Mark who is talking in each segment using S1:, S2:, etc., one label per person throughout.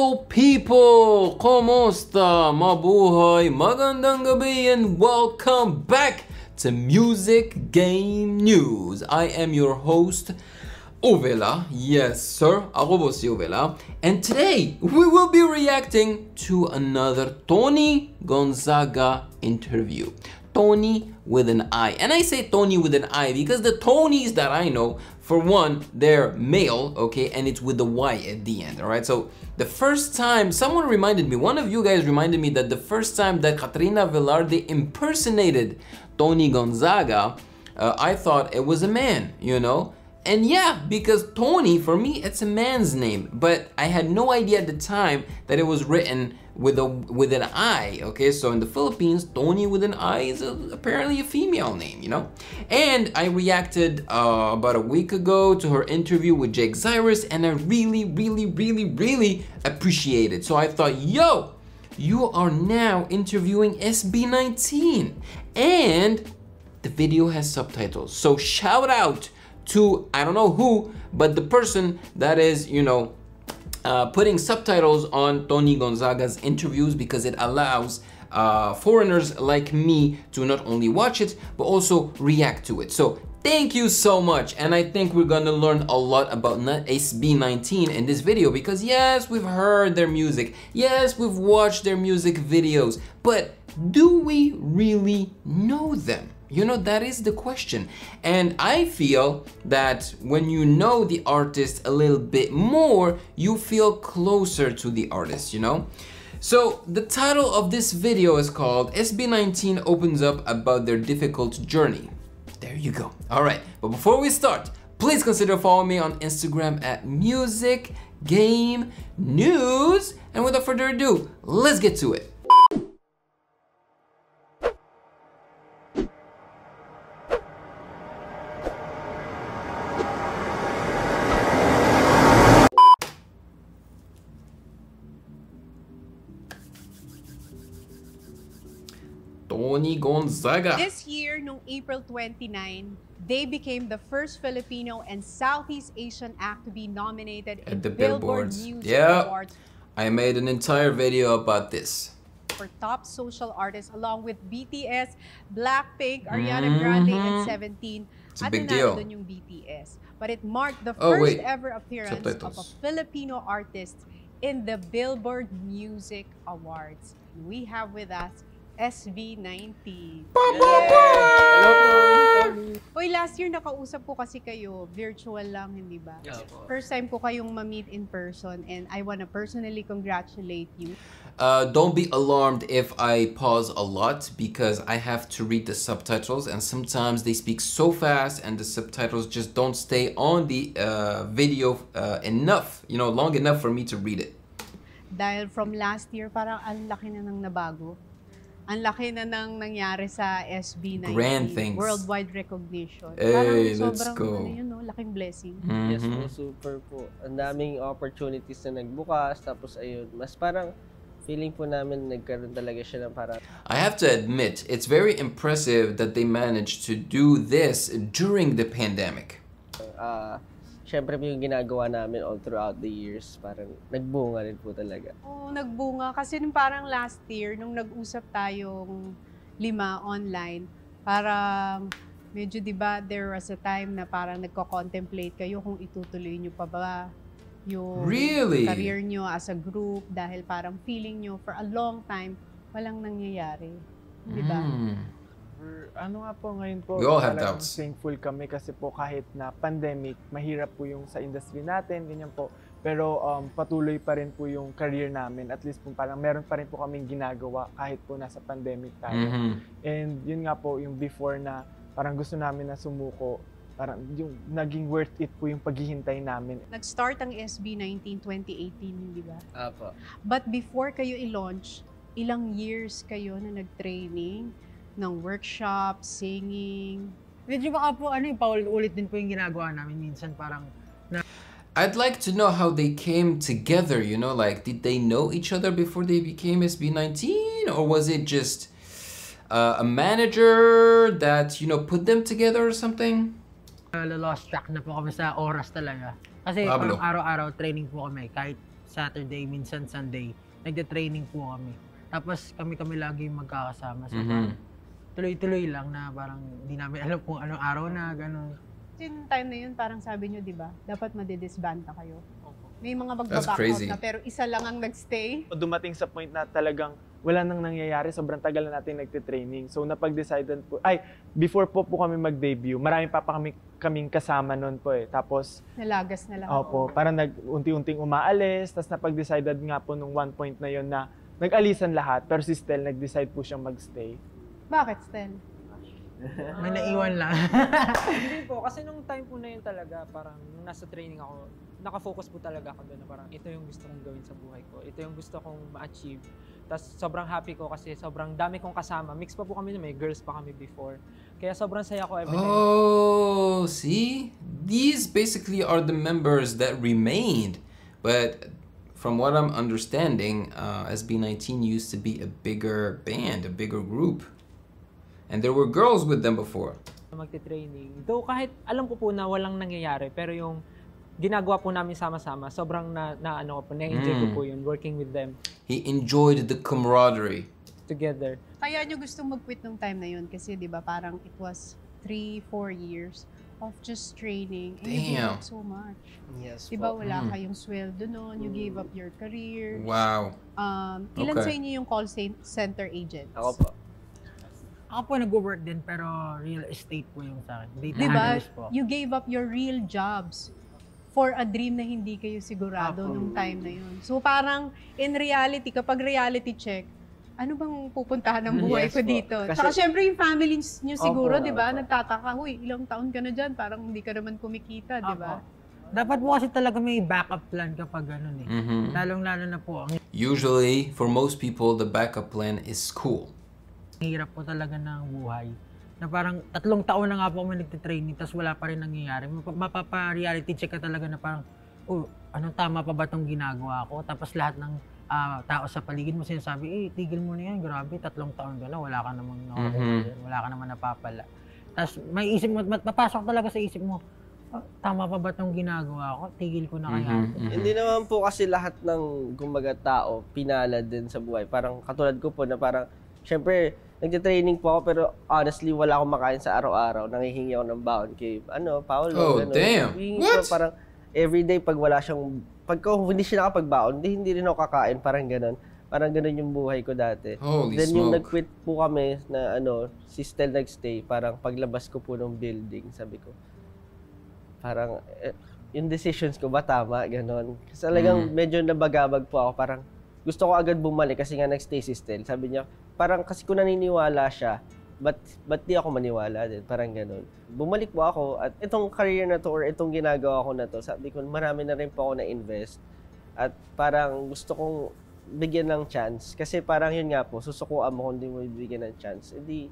S1: People! Kumusta? Mabuhay! Magandang gabi and welcome back to Music Game News. I am your host, Ovela. Yes, sir. Ako po si Ovela. And today, we will be reacting to another Toni Gonzaga interview. Toni with an I. And I say Toni with an I because the Tonis that I know, for one, they're male, okay, and it's with the Y at the end, all right? So the first time, someone reminded me, one of you guys reminded me that the first time that Katrina Velarde impersonated Toni Gonzaga, I thought it was a man, you know? And yeah, because Toni, for me, it's a man's name, but I had no idea at the time that it was written with an I, okay? So in the Philippines, Toni with an I is apparently a female name, you know? And I reacted about a week ago to her interview with Jake Cyrus, and I really appreciate it. So I thought, yo, you are now interviewing SB19, and the video has subtitles. So shout out to, I don't know who, but the person that is, you know, putting subtitles on Toni Gonzaga's interviews, because it allows foreigners like me to not only watch it, but also react to it. So thank you so much. And I think we're gonna learn a lot about SB19 in this video, because yes, we've heard their music. Yes, we've watched their music videos, but do we really know them? You know, that is the question. And I feel that when you know the artist a little bit more, you feel closer to the artist, you know? So the title of this video is called SB19 Opens Up About Their Difficult Journey. There you go. All right, but before we start, please consider following me on Instagram at Music Game News. And without further ado, let's get to it. Toni Gonzaga.
S2: This year, noong April 29, they became the first Filipino and Southeast Asian act to be nominated
S1: at
S2: in
S1: the
S2: Billboard
S1: Billboards.
S2: Music
S1: Yeah,
S2: Awards.
S1: I made an entire video about this.
S2: For top social artists, along with BTS, Blackpink, Ariana Grande, and 17.
S1: It's a big deal.
S2: Dun yung BTS. But it marked the first ever appearance of a Filipino artist in the Billboard Music Awards. We have with us SB19.
S3: Hello po.
S2: Hoy, last year nakausap ko kasi kayo, virtual lang, hindi ba?
S3: Yeah.
S2: First time ko kayong ma-meet in person, and I wanna personally congratulate you.
S1: Don't be alarmed if I pause a lot, because I have to read the subtitles, and sometimes they speak so fast and the subtitles just don't stay on the video enough, you know, long enough for me to read it.
S2: Dahil from last year, parang ang laki na nang nabago. Ang laki na nang nangyari sa SB19.
S1: Grand things.
S2: Worldwide recognition.
S1: Hey,
S2: parang
S1: let's
S2: sobrang,
S1: go.
S2: ano yun, no? Laking blessing.
S3: Yes po, super po. Ang daming opportunities na nagbukas, tapos ayun, mas parang feeling po namin nagkaroon talaga siya ng parang...
S1: I have to admit, it's very impressive that they managed to do this during the pandemic.
S3: Siyempre po yung ginagawa namin all throughout the years, parang nagbunga rin po talaga.
S2: Oo, nagbunga. Kasi nung parang last year, nung nag-usap tayong 5 online, parang medyo, di ba, there was a time na parang nagko-contemplate kayo kung itutuloy nyo pa ba yung career nyo as a group, dahil parang feeling nyo for a long time, walang nangyayari. Di ba?
S4: Ano nga po ngayon po,
S1: We all have doubts.
S4: thankful kami kasi po kahit na pandemic, mahirap po yung sa industry natin, ganyan po. Pero patuloy pa rin po yung career namin. At least po parang meron pa rin po kaming ginagawa kahit po nasa pandemic tayo. And yun nga po, yung before na parang gusto namin na sumuko, parang yung naging worth it po yung paghihintay namin.
S2: Nag-start ang SB19 2018, di ba?
S3: Apo.
S2: But before kayo i-launch, ilang years kayo na nag-training ng workshop, singing?
S5: Medyo baka po, paulit-ulit din po yung ginagawa namin. Minsan parang...
S1: I'd like to know how they came together, you know, like, did they know each other before they became SB19? Or was it just a manager that, you know, put them together or something?
S5: Lost track na po kami sa oras talaga. Kasi parang araw-araw training po kami. Kahit Saturday, minsan Sunday, nagde-training po kami. Tapos kami lagi yung magkakasama. So, tuloy-tuloy lang na parang hindi namin alam kung anong araw na, gano'n.
S2: Yung time na yun, parang sabi nyo, di ba, dapat madidisbanda kayo. May mga
S1: That's
S2: magbaback out
S1: crazy.
S2: na, pero isa lang ang nagstay.
S4: Dumating sa point na talagang wala nang nangyayari, sobrang tagal na natin nagtitraining. So napag-decidean po, before po kami mag-debut, marami pa kaming kasama noon po eh. Tapos,
S2: Nalagas na lang.
S4: opo, parang unti-unting umaalis, tapos napag-decided nga po nung one point na yon na nag-alisan lahat, pero si Stel nag-decide po siyang magstay.
S2: Bakit, Stel?
S5: May naiwan lang.
S6: Hindi po, kasi nung time po na yun talaga, parang nung nasa training ako, nakafocus po talaga ako doon na parang ito yung gusto kong gawin sa buhay ko. Ito yung gusto kong ma-achieve. Tapos sobrang happy ko kasi sobrang dami kong kasama. Mix pa po kami na may girls pa kami before. Kaya sobrang saya ko every time.
S1: Oh, see? These basically are the members that remained. But from what I'm understanding, SB19 used to be a bigger band, a bigger group. And there were girls with them before.
S6: Magte-training. Though kahit alam ko po na walang nangyayari, pero yung ginagawa po namin sama-sama, sobrang na-enjoy ko po yun, working with them.
S1: He enjoyed the camaraderie.
S6: Together.
S2: Kaya nyo gustong mag-quit nung time na yun kasi di ba parang it was 3-4 years of just training. And you gave up so much.
S3: Yes
S2: Di ba
S3: po.
S2: wala kayong sweldo noon, you gave up your career.
S1: Wow.
S2: Ilan
S1: Okay.
S2: sa inyo yung call center agents?
S3: Ako po.
S5: Ako po nag-work din, pero real estate po yung sa akin. Data
S2: Di ba?
S5: analyst po.
S2: You gave up your real jobs for a dream na hindi kayo sigurado
S5: Apo.
S2: nung time na yun. So parang in reality, kapag reality check, ano bang pupuntahan ng buhay
S3: Yes
S2: ko
S3: po.
S2: dito?
S3: Kasi-
S2: Tsaka syempre yung family nyo siguro,
S3: Opo,
S2: di ba?
S3: opo.
S2: Nagtataka, huy, ilang taon ka na dyan, parang hindi ka naman kumikita, di ba?
S5: Dapat po kasi talaga may backup plan kapag ganun eh. Lalong-lalo na po, ang
S1: Usually, for most people, the backup plan is school.
S5: hirap po talaga ng buhay. Na parang 3 taon na nga po kami nagtitraining, tapos wala pa rin nangyayari. Mapapa-reality check ka talaga na parang, anong tama pa ba itong ginagawa ko? Tapos lahat ng tao sa paligid mo sinasabi, tigil mo na yan, grabe, 3 taon ka na, wala ka namang wala ka naman napapala. Tapos may isip mo, mapasok talaga sa isip mo, tama pa ba itong ginagawa ko? Tigil ko na kaya.
S3: Hindi naman po kasi lahat ng gumaga tao pinalad din sa buhay. Parang katulad ko po na parang, syempre, nagte-training po ako pero honestly wala akong makain sa araw-araw. Nangihingi ako ng baon kay Paolo.
S1: Oh,
S3: ganun.
S1: damn.
S3: Hihingi
S1: What?
S3: ko parang everyday pag wala siyang, hindi siya nakapagbaon, hindi rin ako kakain, parang ganun. Parang ganun yung buhay ko dati.
S1: Holy
S3: Then yung
S1: smoke.
S3: nag-quit po kami na si Stel nag-stay, parang paglabas ko po ng building, sabi ko, parang yung decisions ko ba tama, ganun. Kasi talagang medyo nabagabag po ako, parang gusto ko agad bumalik kasi nga nag-stay si Stel. Sabi niya, parang kasi kung naniniwala siya, ba't di ako maniwala din? Parang ganun. Bumalik po ako at itong career na to or itong ginagawa ko na to, sabi ko, marami na rin po ako na-invest. At parang gusto kong bigyan ng chance. Kasi parang yun nga po, susukuan mo kung di mo bibigyan ng chance. Hindi.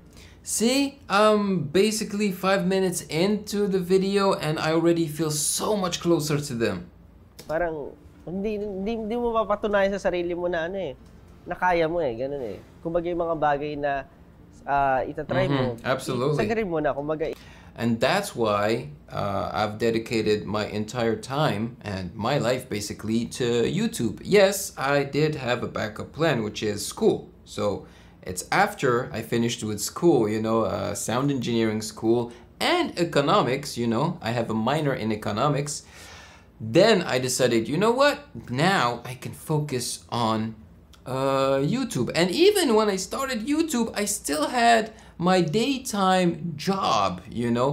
S1: See, I'm basically 5 minutes into the video and I already feel so much closer to them.
S3: Parang, hindi mo mapatunayan sa sarili mo na na kaya mo ganun Kumbaga yung mga bagay na itatry mo.
S1: Absolutely.
S3: Sagarin mo na, kumbaga.
S1: And that's why I've dedicated my entire time and my life basically to YouTube. Yes, I did have a backup plan, which is school. So it's after I finished with school, sound engineering school and economics, I have a minor in economics. Then I decided, you know what? Now I can focus on YouTube. And even when I started YouTube, I still had my daytime job,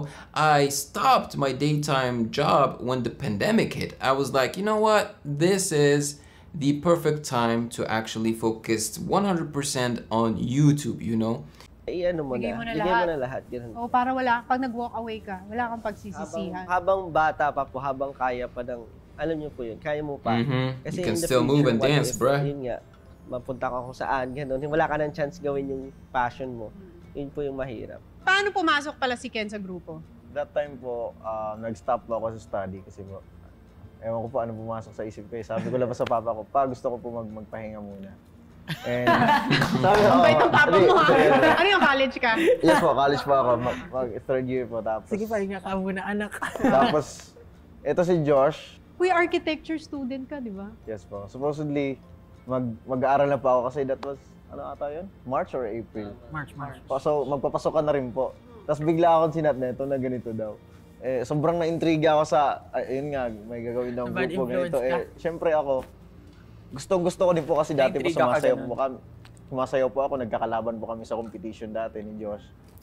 S1: I stopped my daytime job when the pandemic hit. I was like, you know what? This is the perfect time to actually focus 100% on YouTube,
S3: Ano mo
S2: Bigay
S3: na.
S2: mo na
S3: Bigay
S2: lahat.
S3: mo na lahat. Ganun.
S2: O para pag nag-walk away ka, wala kang pagsisisihan.
S3: Habang bata pa po, habang kaya pa ng, alam niyo po yun, kaya mo pa.
S1: You can
S3: in the
S1: still move and
S3: what
S1: dance,
S3: if,
S1: bruh.
S3: Yun nga, mapunta ka kung saan, gano'n. Wala ka ng chance gawin yung passion mo. Yun po yung mahirap.
S2: Paano pumasok pala si Ken sa grupo?
S7: That time po, nag-stop po ako sa study kasi po, ewan ko po ano pumasok sa isip ko. Sabi ko labas sa papa ko, gusto ko po magpahinga muna. And sabi ko,
S2: Ang bait ng papa mo ha? Ano yung college ka?
S7: yes po, college po ako, mag third year po. Tapos,
S5: Sige, pahinga ka muna, anak.
S7: tapos, ito si Josh,
S2: Uy, architecture student ka, di ba?
S7: Yes po. Supposedly, mag-aaral na pa ako kasi that was, ano ata yun? March or April?
S5: March.
S7: So, magpapasok ka na rin po. Tapos bigla akong sinat neto na ganito daw. Sobrang na-intriga ako sa, ayun nga, may gagawin daw ang
S5: Bad
S7: grupo ganito.
S5: influence
S7: Syempre ako, gusto ko din po kasi dati po sumasayaw po ako, nagkakalaban po kami sa competition dati ni Josh.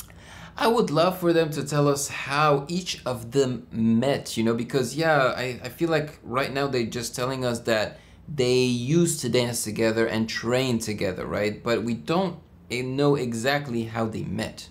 S1: I would love for them to tell us how each of them met, you know, because yeah, I feel like right now they're just telling us that they used to dance together and train together, right? But we don't know exactly how they met.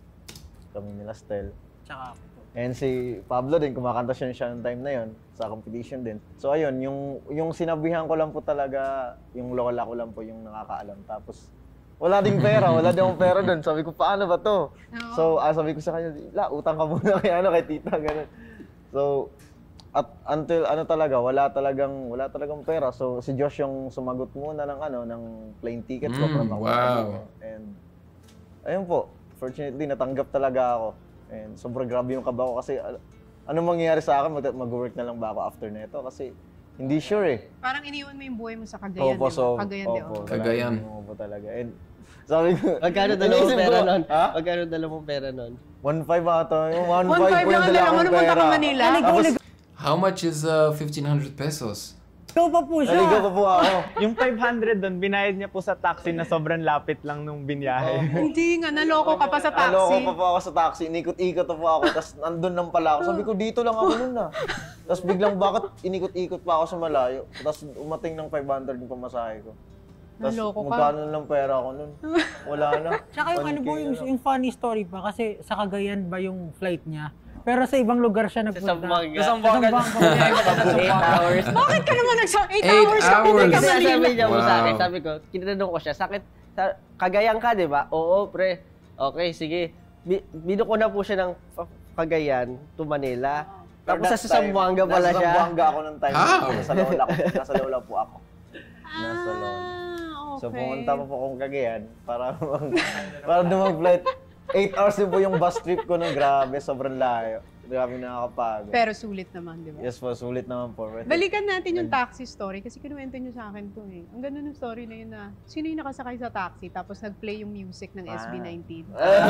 S7: Kami nila Stel.
S5: Tsaka
S7: And si Pablo din, kumakanta siya ng time na yon sa competition din. So ayun, yung sinabihan ko lang po talaga, yung lola ko lang po yung nakakaalam. Tapos wala ding pera, wala din akong pera doon. Sabi ko, paano ba to? So sabi ko sa kanya, utang ka muna kay tita, ganun. So at until wala talagang pera. So si Josh yung sumagot muna ng plane tickets ko para makuha.
S1: Wow.
S7: And ayun po, fortunately natanggap talaga ako. And sobrang grabe yung kaba ko kasi ano mangyayari sa akin, mag-work na lang ba ako after nito kasi hindi sure eh.
S2: Parang iniwan mo yung buhay mo sa Cagayan,
S7: Opo,
S2: di ba?
S7: so,
S2: Cagayan, di ba?
S1: Cagayan.
S7: Opo talaga. And sabi ko,
S3: Magkano dala mong pera nun?
S7: Ha?
S3: Magkano dala mong pera nun?
S7: 1.5 ata. Yung 1.5
S2: 1.5
S7: po yung
S2: lang
S7: dala
S2: dala mo
S7: akong
S2: nung punta
S7: pera.
S2: ka Manila.
S7: Tapos,
S1: How much is 1,500 pesos?
S5: ikaw pa po siya.
S7: naligaw pa po ako.
S4: Yung 500 doon, binayad niya po sa taxi na sobrang lapit lang nung binyahe.
S2: Hindi nga, naloko ka pa sa
S7: Naloko
S2: taxi.
S7: pa po ako sa taxi. Inikot-ikot pa po ako. Tapos nandun lang pala ako. Sabi ko, dito lang ako nun na. Tapos biglang bakit inikot-ikot pa ako sa malayo. Tapos umating ng 500 yung pamasahe ko. Tapos
S2: Naloko ka.
S7: magkano lang pera ko nun? Wala na.
S5: Tsaka yung
S7: 1K
S5: ano po,
S7: na lang.
S5: yung funny story pa kasi sa Cagayan ba yung flight niya? Pero sa ibang lugar siya nagpunta.
S3: Sa Zamboanga.
S5: Sa Zamboanga.
S3: 8 hours.
S2: Bakit ka naman 8
S1: 8
S2: hours ka
S1: hours.
S2: pinag
S3: Kasi sabi niya po sa
S1: Wow.
S3: akin, sabi ko, kinanong ko siya, Cagayan ka, di ba? Oo, pre. Okay, sige. Binuko na po siya ng Cagayan to Manila. Tapos sa Zamboanga pala
S7: Nasa
S3: siya.
S7: Zamboanga ako ng time.
S1: How?
S7: Nasa lola po ako. Nasa lola.
S2: Ah,
S7: So
S2: okay.
S7: pumunta pa po akong Cagayan para mag-flight. 8 hours din po yung bus trip ko nung grabe, sobrang layo. Grabe nakakapagod.
S2: Pero sulit naman, di ba?
S7: Yes po, sulit naman po.
S2: Balikan natin yung taxi story kasi kinuwento nyo sa akin to eh. Ang ganda ng story na yun na sino yung nakasakay sa taxi tapos nag-play yung music ng SB19.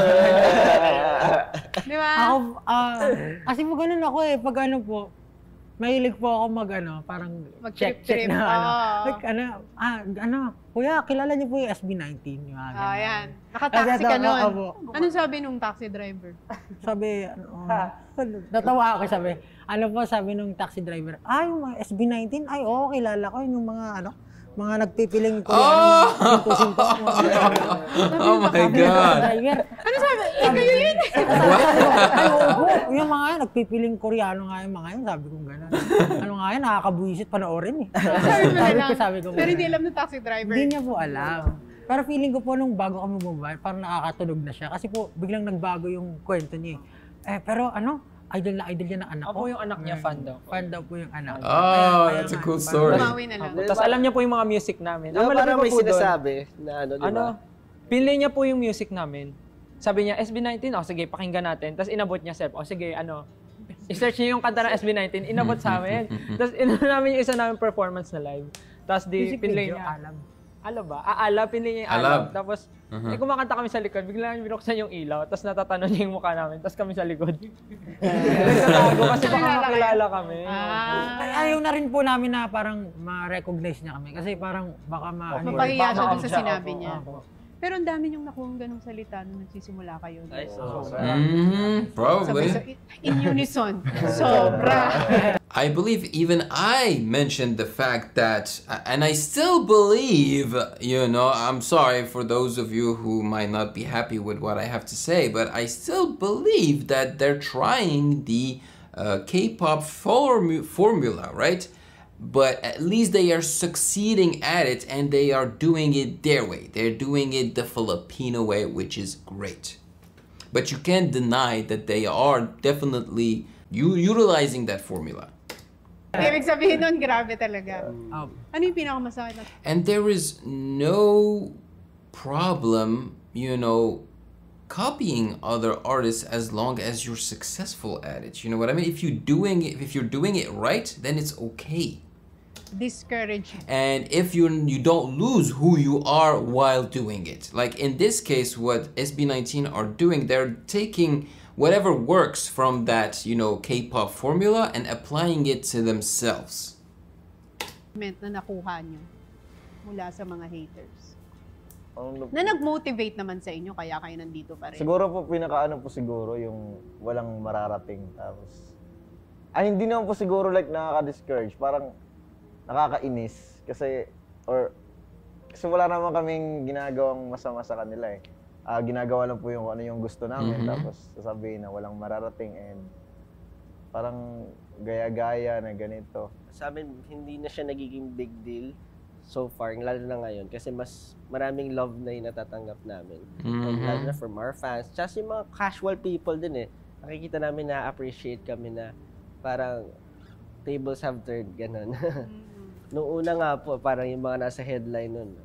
S2: Di ba?
S5: Ako, kasi po ganun ako eh. Pag ano po, mahilig po ako parang check
S2: Mag-trip-trip.
S5: na
S2: Oo.
S5: Like, kuya, kilala niyo po yung SB19. Yung mga
S2: Ah,
S5: ganun.
S2: yan. Nakataxi ka nun.
S5: Opo.
S2: Anong sabi nung taxi driver?
S5: Sabi, natawa ako, sabi nung taxi driver, yung mga SB19, oo, kilala ko, yung mga nagpipiling ko, sinto-sinto.
S1: Oh my God.
S5: Driver,
S2: Ano sabi? Kayo yun?
S5: yung mga yan, nagpipiling Koreano nga yung mga yan, sabi ko gano'n. Ano nga yan, nakakabuisit panoorin eh. Sabi ko,
S2: Pero hindi alam ng taxi driver.
S5: Hindi niya po alam. Pero feeling ko po nung bago kami bumaba, parang nakakatunog na siya. Kasi po, biglang nagbago yung kwento niya eh. Pero idol niya ng anak ko.
S6: Ako yung anak niya, fan daw.
S5: Fan daw po yung anak.
S1: Oh, that's a cool story.
S2: Bumawi na lang.
S6: Tapos alam niya po yung mga music namin.
S3: Diba,
S6: Ang malaki
S3: parang
S6: pa
S3: may
S6: po doon,
S3: sinasabi na di ba?
S6: pinlay niya po yung music namin. Sabi niya, SB19, sige, pakinggan natin. Tapos inabot niya, sige, i-search niya yung kanta ng SB19, inabot sa amin. Tapos namin yung isa namin performance na live. Tapos pinlay niya. Alam ba? Pinlay niya yung alam. Tapos, kumakanta kami sa likod, bigla namin binuksan yung ilaw, tapos natatanon niya yung mukha namin, tapos kami sa likod. Nagtatago kasi baka makilala kami.
S5: Ayaw na rin po namin na parang ma-recognize niya kami. Kasi parang baka
S2: Mapahiya siya dun sa
S6: Baka-
S2: sinabi niya. Pero ang dami niyong nakuha ganong salita nung nagsisimula kayo.
S3: Ay,
S1: Probably.
S2: In unison. Sobra.
S1: I believe even I mentioned the fact that, and I still believe, I'm sorry for those of you who might not be happy with what I have to say, but I still believe that they're trying the K-pop formula, right? But at least they are succeeding at it and they are doing it their way. They're doing it the Filipino way, which is great. But you can't deny that they are definitely utilizing that formula.
S2: Ibig sabihin nun, grabe talaga. Ano yung pinakamasakit na?
S1: And there is no problem, copying other artists as long as you're successful at it. You know what I mean? If you're doing it right, then it's okay.
S2: Discourage.
S1: And if you don't lose who you are while doing it. Like in this case, what SB19 are doing, they're taking whatever works from that, you know, K-pop formula and applying it to themselves.
S2: Na nakuha nyo mula sa mga haters.
S7: Ano
S2: Na nag-motivate naman sa inyo, kaya kayo nandito pa rin.
S7: Siguro po, pinakaano po siguro, yung walang mararating. Tapos, ay hindi naman po siguro like nakaka-discourage. Parang nakakainis. Kasi wala naman kaming ginagawang masama sa kanila eh. Ginagawa lang po yung ano yung gusto namin. Tapos sasabihin na walang mararating and parang gaya-gaya na ganito.
S3: Sa amin, hindi na siya nagiging big deal so far, lalo na ngayon, kasi mas maraming love na yung natatanggap namin. Lalo na from our fans. Tsaka yung mga casual people din eh. Nakikita namin na appreciate kami na parang tables have turned, ganun. Noong una nga po, parang yung mga nasa headline nun,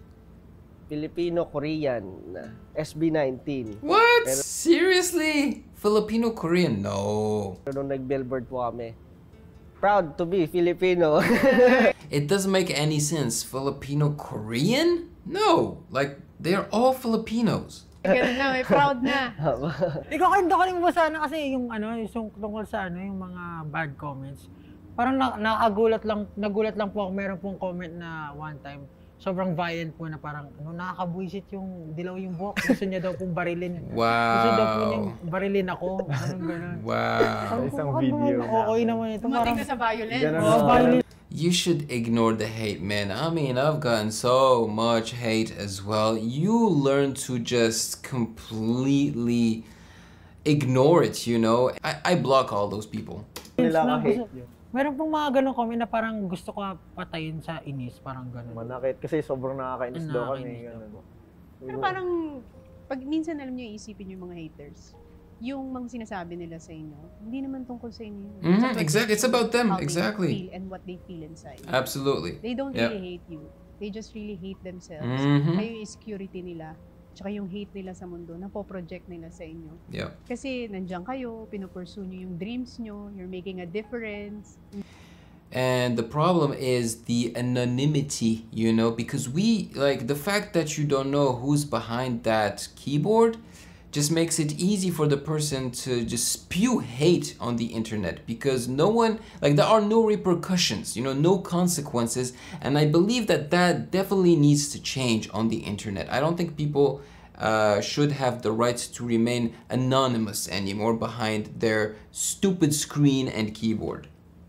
S3: Filipino-Korean na SB19.
S1: What? Seriously? Filipino-Korean? No.
S3: Pero nung nag-billboard po kami, proud to be Filipino.
S1: It doesn't make any sense. Filipino-Korean? No. Like, they're all Filipinos.
S2: Ganun na, may proud na.
S5: Ikaw kayo mo ba sana kasi yung yung tungkol sa yung mga bad comments. Parang nagulat lang po ako, meron pong comment na one time. Sobrang violent po na parang nakakabwisit yung dilaw yung buhok. Gusto niya daw pong barilin.
S1: Wow.
S5: Gusto daw po niyang barilin ako. Anong gano'n.
S1: Wow.
S4: Isang video na.
S5: Okay naman ito.
S2: Tumating ka sa violence.
S5: Violent.
S1: You should ignore the hate, man. I mean, I've gotten so much hate as well. You learn to just completely ignore it, you know? I block all those people.
S7: Nila ka-hate yun.
S5: Meron pong mga ganun comment na parang gusto ko patayin sa inis, parang gano'n.
S7: Manakit kasi sobrang nakakainis daw kami.
S2: Pero parang, pag minsan alam nyo, iisipin nyo yung mga haters. Yung mga sinasabi nila sa inyo, hindi naman tungkol sa inyo.
S1: Exactly. It's about them.
S2: How
S1: Exactly.
S2: they feel and what they feel inside.
S1: Absolutely.
S2: They don't really hate you. They just really hate themselves. Kayo yung insecurity nila. Tsaka yung hate nila sa mundo, napoproject nila sa inyo.
S1: Yeah.
S2: Kasi nandiyan kayo, pinupursue nyo yung dreams nyo, you're making a difference.
S1: And the problem is the anonymity, you know, because the fact that you don't know who's behind that keyboard just makes it easy for the person to just spew hate on the internet because no one, there are no repercussions, you know, no consequences. And I believe that definitely needs to change on the internet. I don't think people should have the right to remain anonymous anymore behind their stupid screen and keyboard.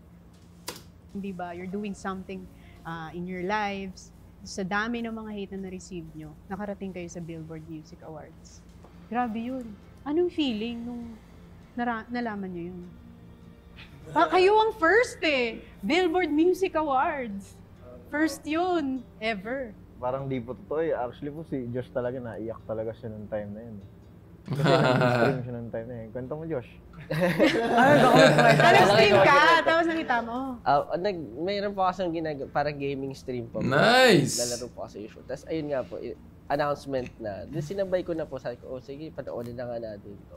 S2: Diba, you're doing something in your lives. Sa dami ng mga hate na na-receive nyo, nakarating kayo sa Billboard Music Awards. Grabe yun. Anong feeling nung nalaman nyo yun? Kayo ang first eh! Billboard Music Awards! First yun, ever.
S7: Parang di po totoo eh. Actually po si Josh talaga, naiyak talaga siya nung time na yun. Kasi nag-stream siya nung time na yun. Kwento mo, Josh.
S2: Nag-stream ka, tapos nakita mo.
S3: Mayroon po kasi parang gaming stream po.
S1: Nice!
S3: Lalaro po kasi usual. Tapos ayun nga po, announcement na. Then sinabay ko na po, sabi ko, sige, panoorin na nga natin to.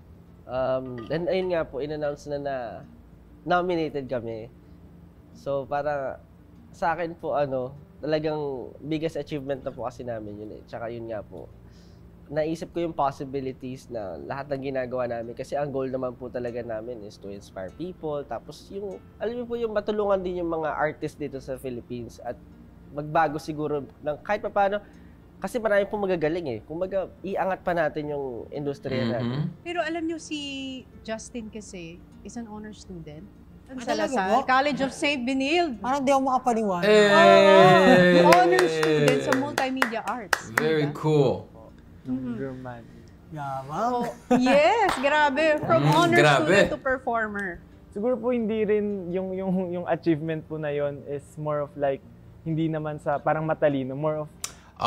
S3: Then ayun nga po, in-announce na nominated kami. So para sa akin po, talagang biggest achievement na po kasi namin yun eh. Tsaka yun nga po, naisip ko yung possibilities na lahat ng ginagawa namin. Kasi ang goal naman po talaga namin is to inspire people. Tapos yung, alam niyo po yung matulungan din yung mga artists dito sa Philippines at magbago siguro ng kahit pa paano. Kasi marami pong magagaling eh. Kung iangat pa natin yung industriya natin.
S2: Pero alam nyo si Justin kasi is an honor student. Sa
S5: talaga
S2: Lasal,
S5: po?
S2: College of St. Benilde.
S5: Parang di ako makapaniwala.
S1: Hey!
S2: Honor student sa multimedia arts.
S1: Very cool.
S4: German.
S5: Yabang.
S2: Yes, grabe. From honor
S1: Grabe.
S2: student to performer.
S4: Siguro po hindi rin yung achievement po na yon is more of like hindi naman sa parang matalino, more of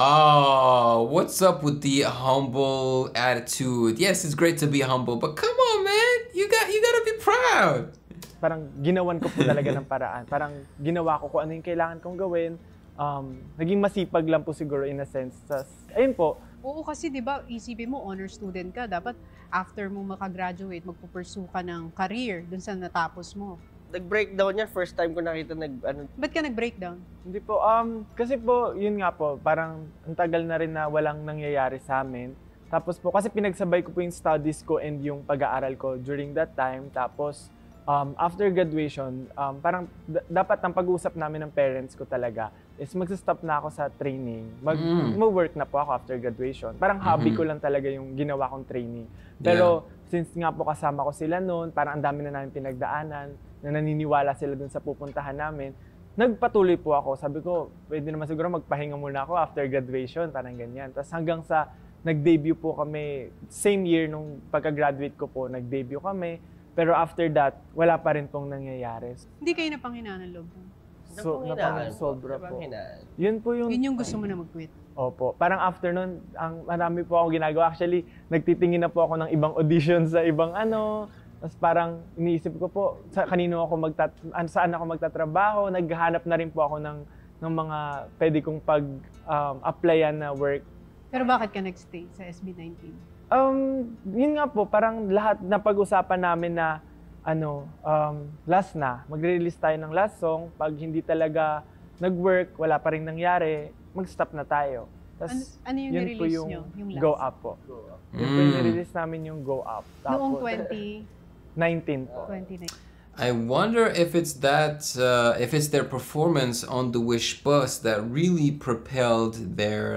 S1: What's up with the humble attitude? Yes, it's great to be humble, but come on, man. You gotta be proud.
S4: parang ginawan ko po talaga ng paraan. Parang ginawa ko kung ano yung kailangan kong gawin. Naging masipag lang po siguro in a sense. Ayun po,
S2: Oo, kasi di ba, isipin mo, honor student ka. Dapat after mo makagraduate, magpupursue ka ng career dun sa natapos mo.
S3: Nag-breakdown yan, first time ko nakita
S2: Ba't ka nag-breakdown?
S4: Hindi po, kasi po, yun nga po, parang ang tagal na rin na walang nangyayari sa amin. Tapos po, kasi pinagsabay ko po yung studies ko and yung pag-aaral ko during that time. Tapos, after graduation, parang dapat ang pag-uusap namin ng parents ko talaga is mag-stop na ako sa training. Mag-work na po ako after graduation. Parang hobby ko lang talaga yung ginawa kong training. Pero, since nga po kasama ko sila noon, parang ang dami na namin pinagdaanan, na naniniwala sila dun sa pupuntahan namin, nagpatuloy po ako. Sabi ko, pwede naman siguro magpahinga muna ako after graduation, parang ganyan. Tapos hanggang sa nag-debut po kami, same year nung pagka-graduate ko po, nag-debut kami. Pero after that, wala pa rin pong nangyayari.
S2: Hindi kayo napanghinaan ng loob mo?
S4: So, sobra po. Yun po yung...
S2: Yun yung gusto mo na mag-quit?
S4: Opo. Parang after nun, marami po ako ginagawa. Actually, nagtitingin na po ako ng ibang audition sa ibang Tapos parang iniisip ko po, saan ako magtatrabaho, naghahanap na rin po ako ng mga pwede kong applyan na work.
S2: Pero bakit ka nag-stay sa SB19?
S4: Yun nga po, parang lahat na pag-usapan namin na last na, magre-release tayo ng last song. Pag hindi talaga nag-work, wala pa rin nangyari, mag-stop na tayo. Tas,
S2: ano yung
S4: yun
S2: nirelease
S4: po yung
S2: nyo? Yung last?
S4: Go Up po. Yun po yung nirelease namin yung Go Up.
S2: Noong
S4: 19 po.
S2: 2019.
S1: I wonder if it's their performance on the Wish bus that really propelled their,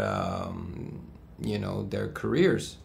S1: their careers.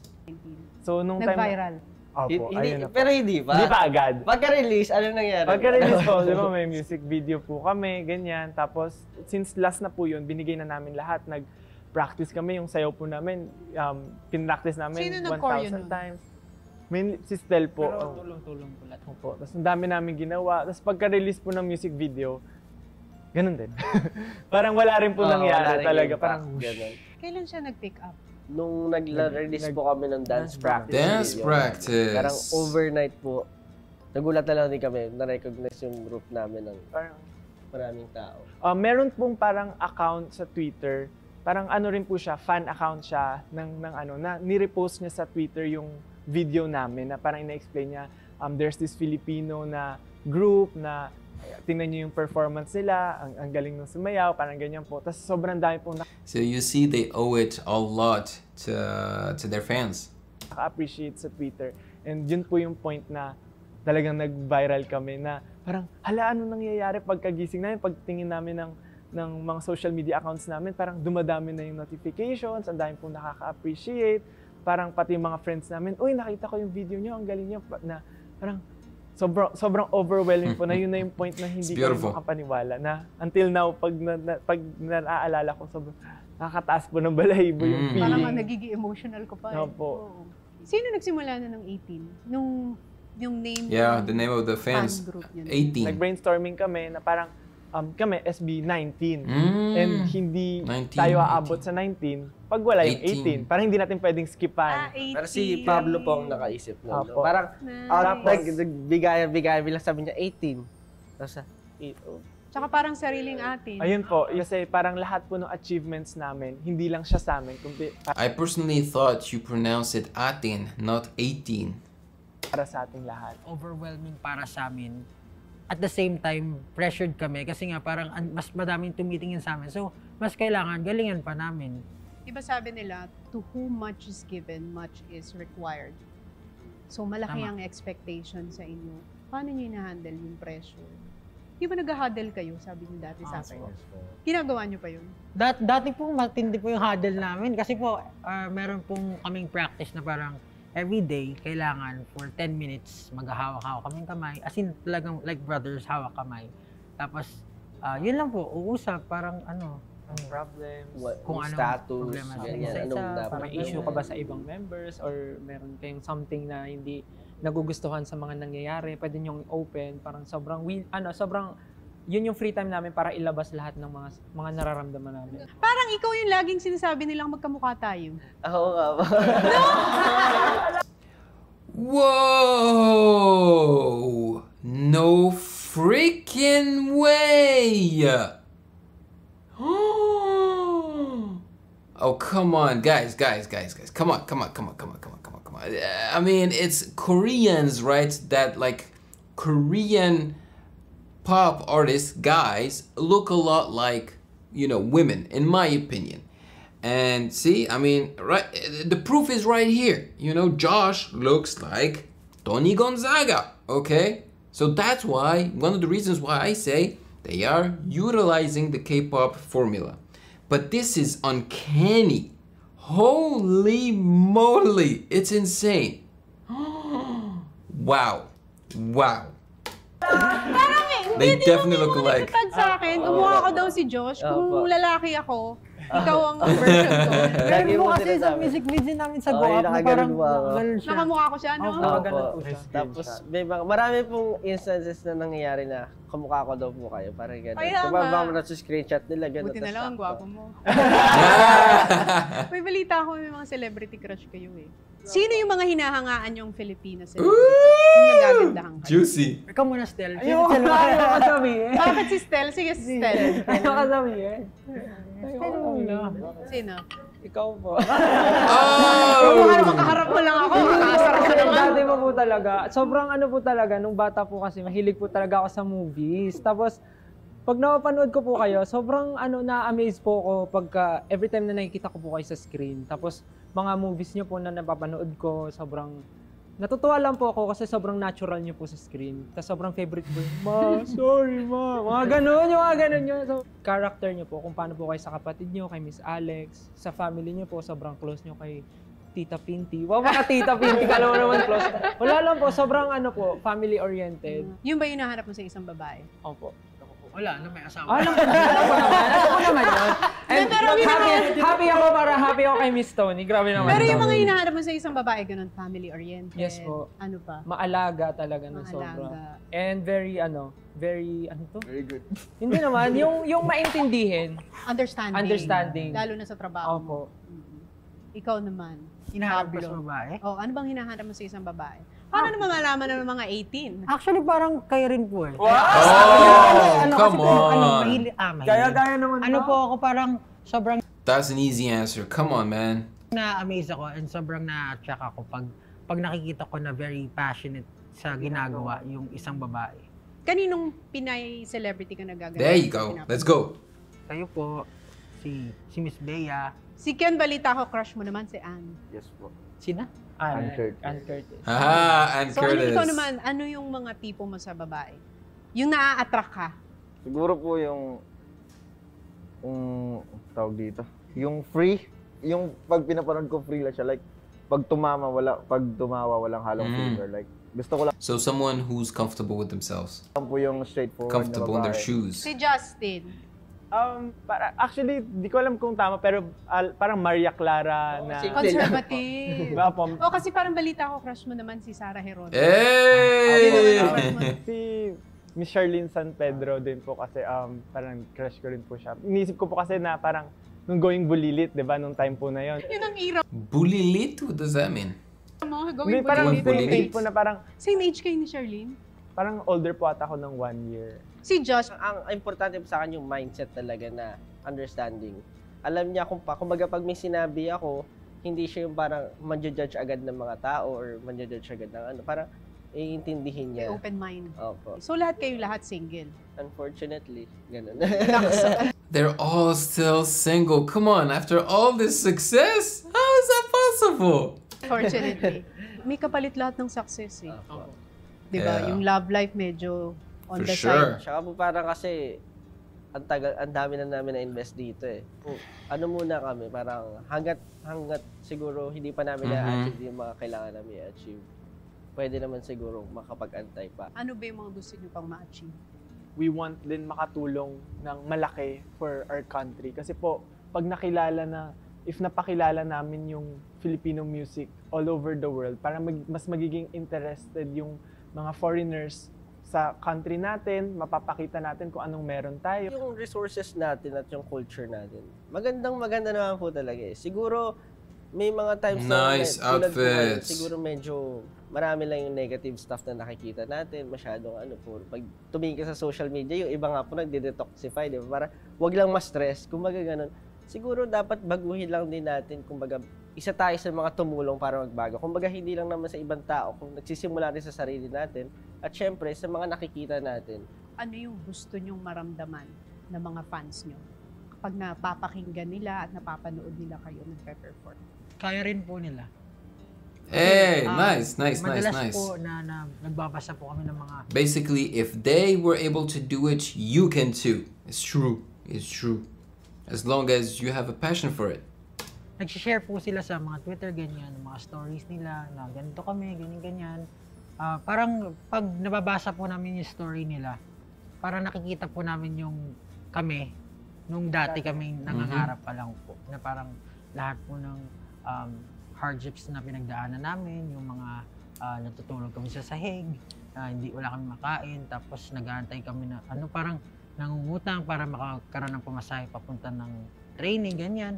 S4: So nung
S2: Nag-viral.
S4: Opo, ayun na po.
S3: Pero hindi pa.
S4: Hindi pa agad.
S3: Pagka-release, ano nangyari?
S4: Pagka-release po, di ba may music video po kami, ganyan. Tapos, since last na po yun, binigay na namin lahat. Nag-practice kami, yung sayaw po namin, pin-practice namin
S2: Sino nag-choreo
S4: 1,000 times. May si Stel po.
S6: Pero tulong-tulong po lahat.
S4: Opo. Tapos ang dami namin ginawa. Tapos pagka-release po ng music video, ganun din. Parang wala rin po nangyari talaga. Parang
S3: ganun.
S2: Kailan siya nag-pick up?
S3: Nung nag-release po kami ng dance practice.
S1: Dance
S3: video,
S1: practice.
S3: Parang overnight po. Nagulat na lang din kami. Na-recognize yung group namin ng maraming tao.
S4: Meron pong parang account sa Twitter. Parang ano rin po siya, fan account siya na ni-repost niya sa Twitter yung video namin na parang ina-explain niya, there's this Filipino na group na tingnan niyo yung performance nila, ang galing ng sumayaw, parang ganyan po. Tapos sobrang dami pong
S1: So you see, they owe it a lot to their fans.
S4: Naka-appreciate sa Twitter. And yun po yung point na talagang nag-viral kami na parang, hala, ano nangyayari pagkagising namin, pagtingin namin ng mga social media accounts namin, parang dumadami na yung notifications, ang dami pong nakaka-appreciate. Parang pati yung mga friends namin, uy, nakita ko yung video nyo, ang galing nyo. Na parang sobrang overwhelming po na yun na yung point na hindi ko makapaniwala. Na until now, pag naaalala ko, sobrang nakakataas po ng balahibo yung feeling.
S2: Parang nagiging emotional ko pa.
S4: Opo.
S2: Sino nagsimula na ng 18? Yung name
S1: the name of the fans.
S2: Group niya.
S1: 18.
S4: Nag-brainstorming kami na parang kami SB19 and hindi
S1: 19,
S4: tayo aabot sa 19 pag wala yung 18. Parang hindi natin pwedeng skipan.
S2: 18.
S3: Pero si Pablo po ang nakaisip nun.
S4: Opo.
S3: Parang nagbigay bila sabi niya 18. Tapos 8.
S2: Tsaka parang sariling atin.
S4: Ayun po, kasi parang lahat po ng achievements namin, hindi lang siya sa amin, kundi
S1: I personally thought you pronounce it atin, not 18.
S4: para sa ating lahat.
S5: Overwhelming para sa amin. At the same time, pressured kami kasi nga parang mas madaming tumitingin sa amin. So, mas kailangan galingan pa namin.
S2: Diba sabi nila, to whom much is given, much is required. So, malaki ang expectation sa inyo. Paano nyo ina-handle yung pressure? Di ba nag-huddle kayo, sabi niyo dati sa akin? Ginagawa nyo pa yun?
S5: Dati po, matindi po yung huddle namin. Kasi po, meron pong kaming practice na parang every day, kailangan for 10 minutes, maghahawak-hawak kaming kamay. As in, talagang like brothers, hawak kamay. Tapos, yun lang po, uusap, parang
S4: Problems.
S5: kung
S3: ano,
S5: anong
S3: status,
S5: problema sa
S3: ganyan,
S5: isa,
S3: anong dapat
S6: May issue ka ba sa ibang members or meron kayong something na hindi nagugustuhan sa mga nangyayari, pwede niyong open, parang sobrang yun yung free time namin para ilabas lahat ng mga nararamdaman namin.
S2: Parang ikaw yung laging sinasabi nilang magkamukha tayo.
S3: Ako nga ba?
S1: Whoa! No freaking way! come on, guys. Come on. I mean, it's Koreans, right? That like Korean pop artists, guys, look a lot like, you know, women, in my opinion. And see, I mean, right, the proof is right here. You know, Josh looks like Tony Gonzaga, okay? So that's why, one of the reasons why I say they are utilizing the K-pop formula. But this is uncanny. Holy moly, it's insane. Wow. They definitely look alike.
S2: Sa akin, gumawa ko daw si Josh. Kung lalaki ako, ikaw ang version ko.
S5: Pero mo kasi sa music video namin sa Go Up, na parang ganun siya.
S2: Nakamukha ko siya, no?
S3: Tapos may marami pong instances na nangyayari na kamukha ko daw po kayo. Parang gano'n.
S2: Kaya
S3: Kumabang mo na sa screenshot nila, gano'n.
S2: Buti na lang, ang gwapo mo. May balita ako, may mga celebrity crush kayo eh. Sino yung mga hinahangaan yung Filipina celebrity? Yung nagagandahan kayo?
S1: Juicy.
S5: Ikaw muna, Stel.
S6: Ayoko sabihin.
S2: Bakit si Stel? Sige, si Stel.
S6: Ayoko sabihin.
S2: Sino?
S6: Ikaw po.
S2: Makaharap mo lang ako. Makakasarap ka naman.
S6: Dati mo po talaga. Sobrang ano po talaga, nung bata po kasi, mahilig po talaga ako sa movies. Tapos, pag napapanood ko po kayo, sobrang na-amaze po ako pagka every time na nakikita ko po kayo sa screen. Tapos, mga movies niyo po na napapanood ko, sobrang natutuwa lang po ako kasi sobrang natural niyo po sa screen. Tapos sobrang favorite ko yung, ma, sorry ma. Mga ganun yun. So, character niyo po, kung paano po kayo sa kapatid niyo, kay Miss Alex, sa family niyo po, sobrang close niyo kay Tita Pinty. Wow, mga Tita Pinty, kala mo naman close. Wala lang po, sobrang family-oriented.
S2: Yung ba yung nahanap mo sa isang babae?
S6: Opo.
S5: Wala, may asawa.
S6: Alam ko naman yun. And happy ako kay Miss Tony. Grabe naman.
S2: Pero yung mga hinahanap mo sa isang babae, ganun, family-oriented.
S6: Yes po.
S2: Ano pa?
S6: Maalaga talaga ng sobra. And very Very
S7: good.
S6: Hindi naman, yung maintindihin.
S2: Understanding. Lalo na sa trabaho mo.
S6: Opo.
S2: Ikaw naman.
S5: Hinahanap ko sa babae?
S2: Oh, ano bang hinahanap mo sa isang babae? Paano naman malaman na ng mga 18?
S5: Actually, parang kayo rin po eh.
S1: Oh, come on.
S6: Gaya naman.
S5: Ano po ako parang sobrang
S1: That's an easy answer. Come on, man.
S5: na-amaze ako and sobrang na-attract ako pag nakikita ko na very passionate sa ginagawa yung isang babae.
S2: Kaninong Pinay celebrity ka nagaganda?
S1: There you go. Let's go.
S5: Kayo po, si Miss Bea.
S2: Si Ken, balita ko, crush mo naman si Anne.
S7: Yes po.
S5: Sina?
S7: Ann
S6: Curtis.
S1: Haha, and
S2: So,
S1: Curtis.
S2: ikaw naman, ano yung mga tipo mo sa babae? Yung naa-attract ka?
S7: Siguro po yung tawag dito, yung free, yung pag pinapanood ko free lang siya, like pag tumawa walang halong filter, like gusto ko lang
S1: So someone who's comfortable with themselves.
S7: po yung straightforward
S1: Comfortable in
S7: na
S1: their
S7: babae.
S1: shoes.
S2: Si Justin.
S4: Actually, di ko alam kung tama, pero parang Maria Clara na...
S2: Conservative.
S4: Opo.
S2: O, kasi parang balita ko, crush mo naman si Sarah Heron.
S1: Hey!
S4: Si Miss Charlene San Pedro din po kasi parang crush ko rin po siya. Inisip ko po kasi na parang nung going bulilit, di ba, nung time po na yon.
S2: Yun ang ira
S1: Bulilit? What does that mean?
S2: mo.
S4: Hindi,
S2: Going
S4: parang
S2: bulilit.
S4: same age po na parang,
S2: Same age kayo ni Charlene?
S4: parang older po ata ako ng 1 year.
S2: Si Josh.
S3: Ang importante po sa akin yung mindset talaga na understanding. Alam niya kumbaga pag may sinabi ako, hindi siya yung parang manjudge agad ng mga tao or manjudge agad ng ano. Parang iintindihin
S2: May
S3: niya.
S2: open mind.
S3: Opo.
S2: So, lahat single?
S3: Unfortunately, ganun.
S1: They're all still single. Come on, after all this success? How is that possible?
S2: Fortunately. May kapalit lahat ng success eh. Diba?
S1: Yeah.
S2: Yung love life medyo on
S1: For
S2: the
S1: sure.
S2: side.
S3: Tsaka po parang kasi ang dami na namin na-invest dito eh. Ano muna kami, parang hanggat siguro hindi pa namin na-achieve yung mga kailangan namin i-achieve. Pwede naman siguro makapag-antay pa.
S2: Ano ba yung mga gusto nyo pang ma-achieve?
S4: We want din makatulong ng malaki for our country. Kasi po, pag if napakilala namin yung Filipino music all over the world, parang mas magiging interested yung mga foreigners sa country natin, mapapakita natin kung anong meron tayo.
S3: Yung resources natin at yung culture natin, maganda naman po talaga eh. Siguro, may mga times
S1: Nice
S3: tulad po ngayon,
S1: outfits.
S3: siguro medyo marami lang yung negative stuff na nakikita natin, masyadong pag tumingin ka sa social media, yung iba nga po nagde-detoxify, di ba? Para wag lang ma-stress, kumbaga ganun. siguro dapat baguhin lang din natin, kumbaga, isa tayo sa mga tumulong para magbago. Kumbaga, hindi lang naman sa ibang tao, kung nagsisimula rin sa sarili natin, at syempre, sa mga nakikita natin.
S2: Ano yung gusto nyong maramdaman ng mga fans nyo kapag napapakinggan nila at napapanood nila kayo nagpe-perform?
S5: Kaya rin po nila.
S1: Hey, nice.
S5: Madalas po na nagbabasa po kami ng mga...
S1: Basically, if they were able to do it, you can too. It's true. As long as you have a passion for it.
S5: Nag-share po sila sa mga Twitter, ganyan, mga stories nila, na ganito kami, ganyan. Parang pag nababasa po namin yung story nila, parang nakikita po namin yung kami, nung dati kaming nangangarap pa lang po, na parang lahat po ng hardships na pinagdaanan namin, yung mga natutulog kami sa sahig, wala kami makain, tapos nag-aantay kami na parang nangungutang para makakaroon ng pamasahe papunta ng training, ganyan.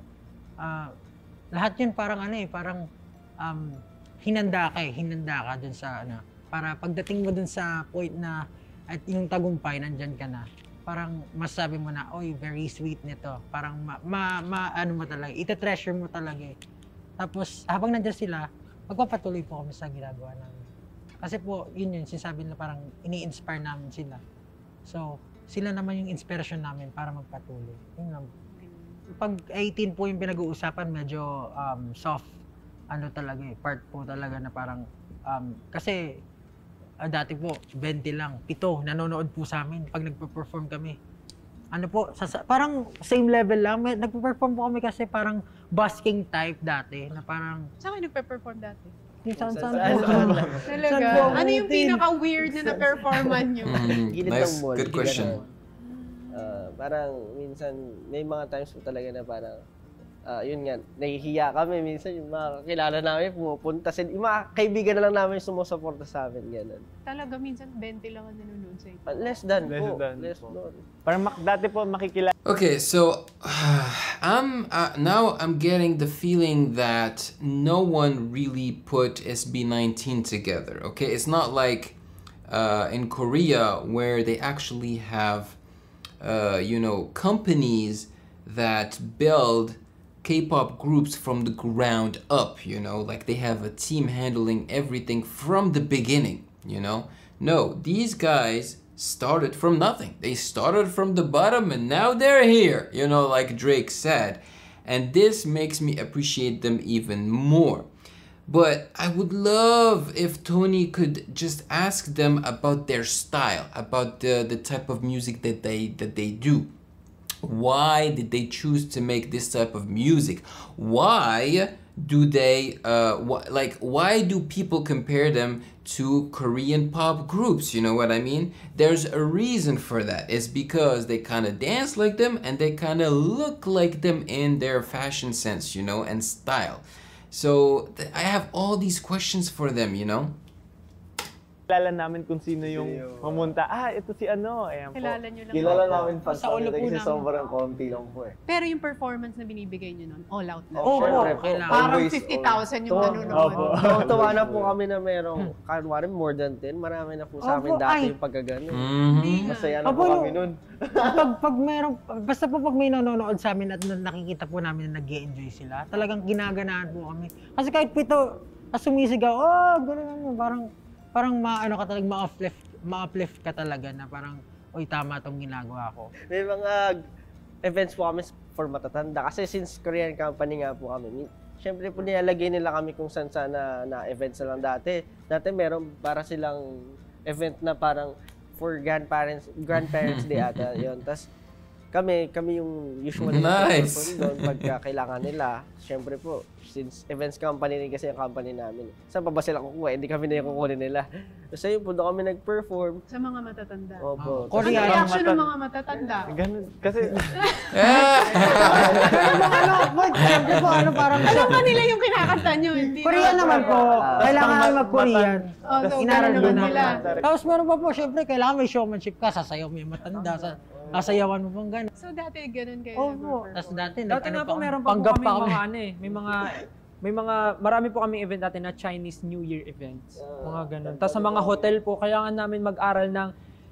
S5: Lahat yun parang parang hinanda ka dun sa para pagdating mo dun sa point na at yung tagumpay, nandyan ka na, parang masabi mo na, oy, very sweet nito, parang mo talaga, ita-treasure mo talaga eh. Tapos, habang nandiyan sila, magpapatuloy po kami sa ginagawa namin. Kasi po, yun sinasabi nila, parang ini-inspire namin sila. So, sila naman yung inspiration namin para magpatuloy. Yun lang. Pag 18 po yung pinag-uusapan, medyo soft. Talaga eh, part po talaga na parang, kasi dati po, 20 lang, 7, nanonood po sa amin pag nagpo-perform kami. Parang same level lang. Nagpo-perform po kami kasi parang busking type dati, na parang...
S2: Saan kayo nagpe-perform dati?
S3: Saan
S2: Talaga? Ano yung pinaka-weird na na-performan nyo?
S1: Nice, good question.
S3: Parang minsan, may mga times po talaga na parang, yun nga, nahihiya kami. Minsan yung mga kakilala namin pumupunta. Yung mga kaibigan na lang namin sumusuporta sa amin. Ganun.
S2: Talaga, minsan 20 lang ang nanonood sa ito.
S3: Less than po.
S4: Parang dati po makikilala.
S1: Okay, so now I'm getting the feeling that no one really put SB19 together. Okay, it's not like in Korea where they actually have companies that build K-pop groups from the ground up, like they have a team handling everything from the beginning, No, these guys started from nothing. They started from the bottom and now they're here, like Drake said. And this makes me appreciate them even more. But I would love if Tony could just ask them about their style, about the type of music that they do. Why did they choose to make this type of music? Why do they why do people compare them to Korean pop groups? You know what I mean? There's a reason for that. It's because they kind of dance like them and they kind of look like them in their fashion sense, and style. So I have all these questions for them,
S4: Kilala namin kung sino yung pumunta. Ito si ano. Ayan po.
S2: Kilala nyo lang.
S7: Kilala namin fans
S5: Sa ulo
S7: namin
S5: po
S7: kasi
S5: namin.
S7: sobrang konti lang po eh.
S2: Pero yung performance na binibigay nyo nun, all out na.
S3: Syempre po.
S5: kailangan.
S2: Parang
S7: Always
S2: 50,000 yung nanonood.
S3: Tuwa na po kami na merong, kanwari more than 10, marami na po sa amin dati yung pagkagano.
S7: Masaya na po kami nun.
S5: Basta pag may nanonood sa amin at nakikita po namin na nag-enjoy sila, talagang ginaganahan po kami. Kasi kahit pito, sumisigaw, gano'n, parang ka talaga, ma-uplift ka talaga na parang, oy, tama itong ginagawa ko.
S3: May mga events po kami for matatanda. Kasi since Korean company nga po kami, syempre po nilalagay nila kami kung saan na events na lang dati. Dati meron para silang event na parang for grandparents day ata yun. Tapos kami yung usually
S1: Nice.
S3: doon pagka kailangan nila. Syempre po, since events company rin kasi yung company namin. Saan pa ba sila kukuha? Hindi kami na yung kukunin nila. So yun po, doon kami nag-perform.
S2: Sa mga matatanda.
S3: Opo.
S2: Ano reaction ng mga matatanda?
S4: Ganun. Kasi
S5: Siyempre po, parang...
S2: Alam ba nila yung kinakanta nyo? Hindi
S5: Korean naman po. Kailangan mag-Korean.
S2: So,
S5: Inaral
S2: naman
S5: namin.
S2: nila.
S5: Tapos meron pa po, siyempre, kailangan may showmanship ka. Sasayaw mo yung matanda. Sasayawan mo pang gano'n.
S2: So, dati ganun kayo.
S5: Opo. Tapos dati
S6: Nga po, meron pa po kami marami po kaming event natin na Chinese New Year events. Mga ganun. Tapos sa mga hotel po, kailangan namin mag-aral ng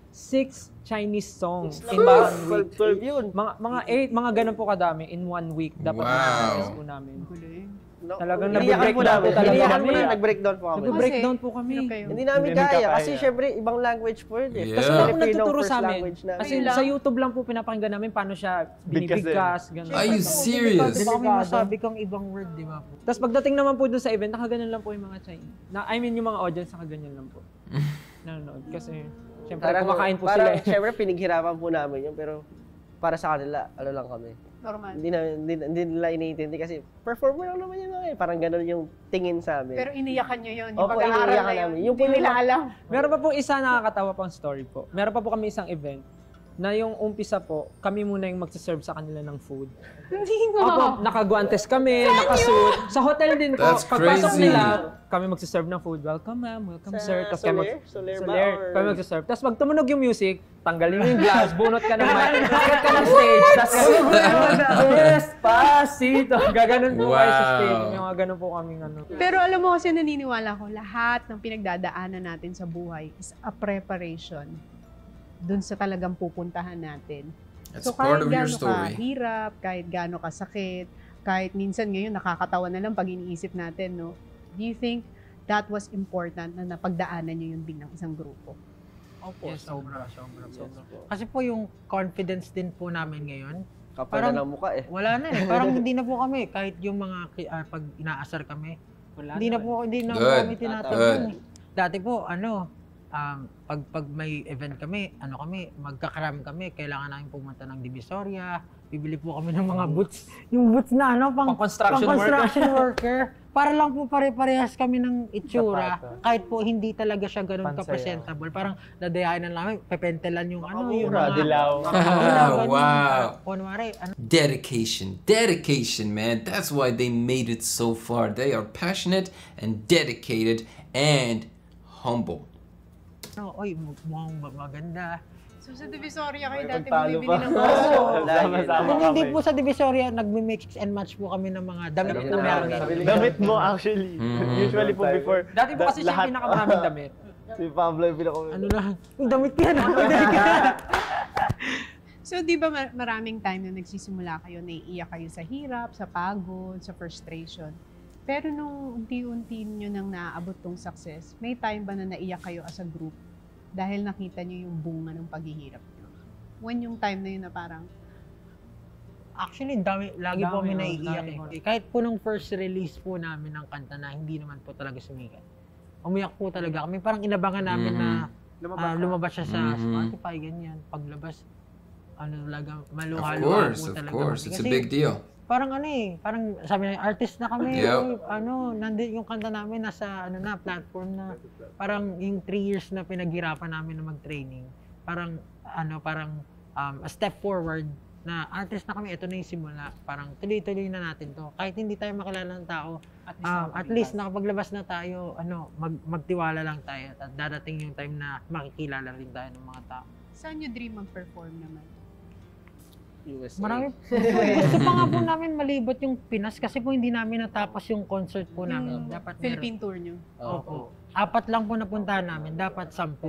S6: 6 Chinese songs in
S3: Ba?
S6: 1 week.
S3: 12 yun.
S6: Mga 8, mga ganun po kadami in 1 week. Dapat
S1: Wow.
S6: na-process po namin.
S2: Galing.
S3: No,
S6: Talagang
S3: iniyakan po
S6: nag-breakdown
S3: namin.
S6: po talaga
S3: Iniyakan
S6: kami.
S3: po na, nag-breakdown po kami.
S6: Nag-breakdown po kami.
S2: Hirap kayo.
S3: Hindi namin
S4: Hindi namin
S3: kaya
S4: kaya.
S3: kasi syempre ibang language po yun eh.
S1: Yeah.
S6: Kasi wala po
S3: Filipino
S6: nagtuturo
S3: first
S6: sa amin.
S3: language namin.
S6: Kasi
S2: Ayun lang.
S6: sa YouTube lang po pinapakinggan namin paano siya binibigkas. Ganun.
S1: Are you serious?
S5: Di ba kami masabi kang ibang word, di ba po?
S6: Tapos pagdating naman po dun sa event, nakaganyan lang po yung mga Chinese. I mean, yung mga audience, nakaganyan lang po. Nanonood. Kasi, syempre, kumakain po sila eh.
S3: Syempre pinaghirapan po namin yun pero para sa kanila, ano lang kami.
S2: Normal.
S3: Hindi nila iniintindi kasi performer lang naman yung mga eh. Parang ganun yung tingin sa amin.
S2: Pero iniyakan nyo yun. Yung
S3: Opo,
S2: pag-aaral
S3: iniyakan
S2: na yun.
S3: namin. Yung
S2: Hindi nila alam.
S6: Meron pa po isa nakakatawa pang story po. Meron pa po kami isang event na yung umpisa po, kami muna yung magsaserve sa kanila ng food.
S2: Hindi
S6: Opo,
S2: nga.
S6: nakaguantes kami, nakasuit. Sa hotel din po,
S1: That's
S6: pagpasok
S1: crazy.
S6: nila, kami magsaserve ng food. Welcome ma'am, welcome sir. Tapos kami
S3: Soler ba?
S6: Soler,
S3: Or-
S6: kami magsaserve. Tapos pag tumunog yung music, tanggalin mo yung glass, bunot ka ng mic, akit ka ng stage, tapos Despacito. Gaganon po kayo sa
S1: Wow.
S6: stage. Yung mga ganun po kaming ano.
S2: Pero alam mo kasi naniniwala ko, lahat ng pinagdadaanan natin sa buhay is a preparation dun sa talagang pupuntahan natin.
S1: That's
S2: So
S1: part
S2: kahit
S1: of your
S2: gaano ka
S1: story.
S2: hirap, kahit gaano ka sakit, kahit minsan ngayon nakakatawa na lang pag iniisip natin, no? Do you think that was important na napagdaanan nyo yun bilang isang grupo?
S5: Opo,
S6: Yes,
S5: sobra.
S3: po.
S5: Kasi po yung confidence din po namin ngayon,
S3: Kapal
S5: Parang-
S3: na ng mukha eh.
S5: wala na eh. Parang hindi na po kami, kahit yung mga pag inaasar kami, hindi na po
S1: Good.
S5: kami tinatanong.
S1: Good.
S5: Eh. Dati po, pag may event kami, magkakaram kami, kailangan namin pumunta ng Divisoria, bibili po kami ng mga boots, yung boots na
S6: Pang-construction
S5: worker. Para lang po pare-parehas kami ng itsura, kahit po hindi talaga siya ganun
S4: Pansayaw.
S5: ka-presentable. Parang dadayain na namin, pepentelan yung yung
S3: Mura,
S5: mga
S4: dilaw.
S1: Wow.
S5: Kunwari,
S1: Dedication, man. That's why they made it so far. They are passionate and dedicated and humble.
S5: oy, mukhang maganda.
S2: So sa Divisoria kayo
S3: May
S2: dati
S3: pagtalo
S2: bumibili
S3: pa.
S2: ng baso.
S3: Sama-sama
S5: Hindi po sa Divisoria, nagmi-mix and match po kami ng mga damit na meron.
S4: Damit mo actually. Usually po before.
S6: Dati po kasi siya yung pinakamaraming damit.
S7: Si Pablo yung pinaka...
S5: Ano na, yung damit yan.
S2: So di ba maraming time na nagsisimula kayo, naiiyak kayo sa hirap, sa pagod, sa frustration. Pero nung unti-unti nyo nang naaabot tong success, may time ba na naiyak kayo as a group dahil nakita nyo yung bunga ng paghihirap nyo? When yung time na yun na parang,
S5: Actually, lagi po kami
S6: Dami,
S5: naiiyak
S6: dami.
S5: eh. Kahit po nung first release po namin ng kanta na hindi naman po talaga sumikat. Umiyak po talaga kami. Parang inabangan namin na lumabas siya sa Spotify, ganyan. Paglabas, talaga, maluha-luha po talaga.
S1: Of course.
S5: kami.
S1: It's a
S5: Kasi
S1: big deal.
S5: parang parang sabi na, artist na kami.
S1: Yep.
S5: Nandun yung kanta namin nasa platform na parang yung 3 years na pinaghirapan namin na mag-training. Parang a step forward na artist na kami, ito na yung simula. Parang tuloy-tuloy na natin to. Kahit hindi tayo makilala ng tao, at least nakapaglabas na tayo, magtiwala lang tayo. At dadating yung time na makikilala rin tayo ng mga tao.
S2: saan nyo dream mag-perform naman?
S3: USA.
S5: Marami. Gusto pa nga po namin malibot yung Pinas kasi po hindi namin natapos yung concert po namin.
S2: Yung
S5: Dapat
S2: Philippine tour nyo?
S5: Opo. 4 lang po napuntahan namin. Dapat 10.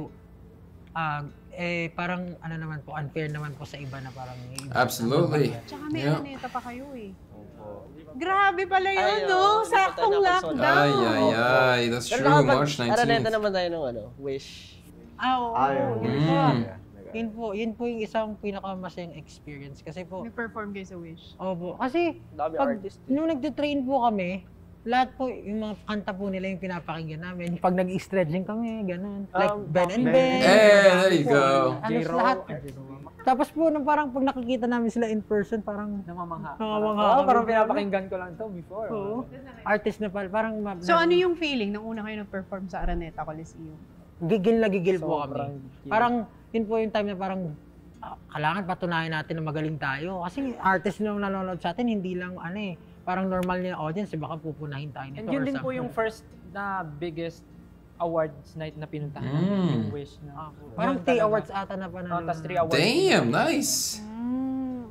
S5: Parang naman po, unfair naman po sa iba na parang yung iba.
S1: Absolutely.
S2: Tsaka may
S1: Yeah.
S2: Araneta pa kayo eh. Grabe pala yun, no? Saktong
S3: Ay,
S2: lockdown.
S1: Ay. That's
S3: Pero
S1: true.
S3: nakapag-
S1: March
S3: Araneta
S1: 19th.
S3: naman tayo ng Wish.
S5: Oo.
S1: Mm.
S5: Yun po yung isang pinakamasayang experience. Kasi po,
S2: Nag-perform kayo sa Wish.
S5: opo. Kasi,
S3: Dami
S5: pag,
S3: artist.
S5: nung nagtitrain po kami, lahat po, yung mga kanta po nila yung pinapakinggan namin. Pag nag-stretching kami, ganun. Like Ben and Ben.
S1: There you go.
S5: Halos lahat. Tapos po, nung parang pag nakikita namin sila in person, parang
S6: Namamangha.
S5: Namamangha
S6: Oo,
S5: kami.
S6: parang pinapakinggan ko lang to before.
S5: Oo. Artist na pala. Parang
S2: So ano yung feeling nung una kayo nag-perform sa Araneta Coliseum?
S5: gigil na gigil po
S6: Sobrang
S5: kami.
S6: gigil.
S5: Parang, yun po yung time na parang, kailangan patunayan natin na magaling tayo. Kasi artist na nanonood sa atin, hindi lang parang normal na audience, baka pupunahin tayo nito
S6: And yun
S5: or
S6: din po
S5: something.
S6: yung first na biggest awards night na pinuntahan
S1: Mm.
S6: namin, yung Wish na.
S5: Parang
S6: Yun
S5: 3
S6: talaga.
S5: awards ata na panalo.
S6: Oh, tas 3 awards.
S1: Damn, nice.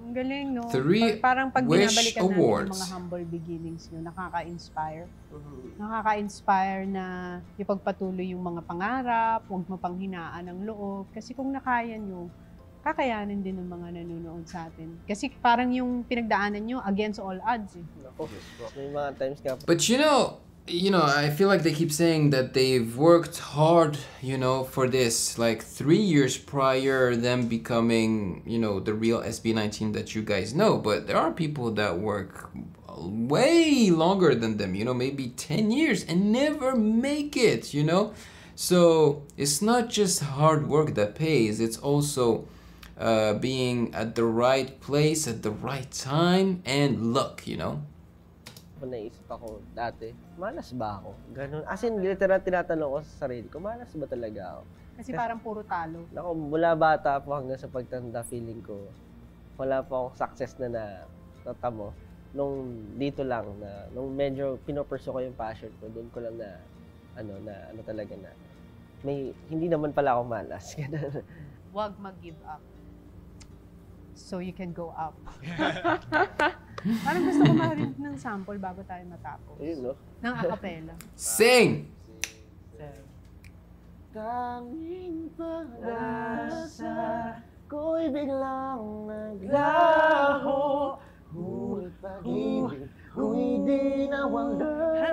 S2: Ang galing, no?
S1: 3
S2: Parang pag
S1: Wish
S2: binabalikan natin
S1: Awards.
S2: yung mga humble beginnings nyo, nakaka-inspire. Nakaka-inspire na ipagpatuloy yung mga pangarap, huwag mapanghinaan ang loob. Kasi kung nakaya nyo, kakayanin din ng mga nanonood sa atin. Kasi parang yung pinagdaanan nyo against all odds. Eh.
S3: Ako, may mga times ka.
S1: But you know, I feel like they keep saying that they've worked hard, for this, like 3 years prior them becoming, the real SB19 that you guys know. But there are people that work way longer than them, maybe 10 years and never make it, So it's not just hard work that pays, it's also being at the right place at the right time and luck,
S3: Naisip ako dati, malas ba ako? Ganun. As in, literal tinatanong ko sa sarili ko, malas ba talaga ako?
S2: Kasi parang puro talo.
S3: Ako, mula bata po hanggang sa pagtanda, feeling ko, wala pa akong success na natamo. Nung dito lang, nung medyo pinopursue ko yung passion ko, doon ko lang ano talaga na, hindi naman pala ako malas.
S2: Huwag mag-give up. So you can go up. Parang gusto ko marinig ng sample bago tayo matapos.
S3: Ayun, no?
S2: Ng acapella.
S1: Sing!
S3: Tanging pag-asa ko'y biglang naglaho, ngunit pag-ibig ko'y di nawala.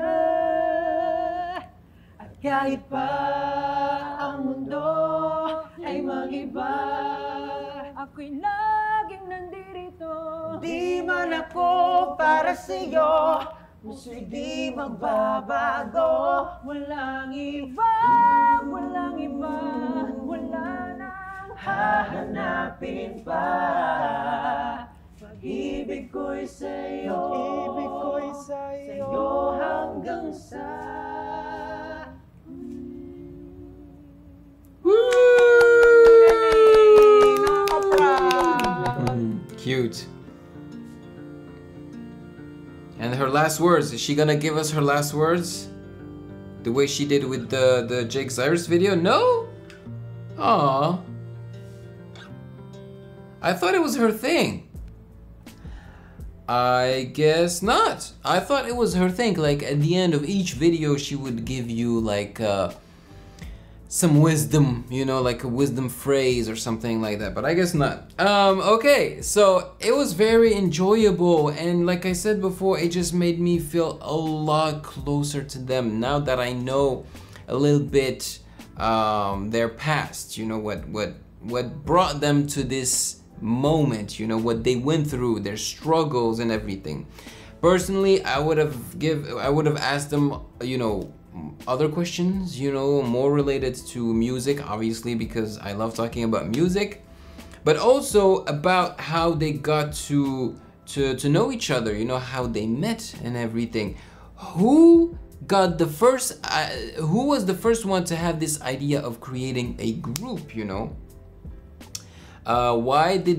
S3: At kahit pa ang mundo ay mag-iba,
S6: Ako'y laging nandirito.
S3: di man ako para sa'yo, muso'y di magbabago.
S6: Walang iba, walang iba, wala nang
S3: Hahanapin pa, pag-ibig ko'y sa'yo,
S4: Pag-ibig ko'y sa'yo.
S3: hanggang sa
S1: Cute. And her last words, is she gonna give us her last words? The way she did with the Jake Cyrus video? No? Aww. I thought it was her thing. I guess not. I thought it was her thing. Like at the end of each video, she would give you like some wisdom, like a wisdom phrase or something like that, but I guess not. Okay, so it was very enjoyable, and like I said before, it just made me feel a lot closer to them now that I know a little bit their past, what brought them to this moment, what they went through, their struggles and everything. Personally, I would have asked them, other questions, more related to music, obviously, because I love talking about music, but also about how they got to know each other, how they met and everything. Who was the first one to have this idea of creating a group, why did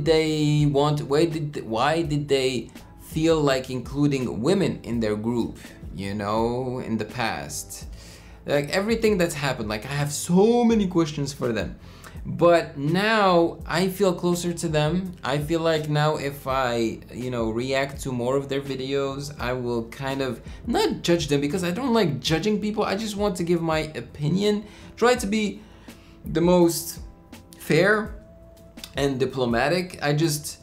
S1: they feel like including women in their group, in the past? Like everything that's happened, like I have so many questions for them. But now I feel closer to them. I feel like now if I, react to more of their videos, I will kind of not judge them, because I don't like judging people. I just want to give my opinion, try to be the most fair and diplomatic. I guess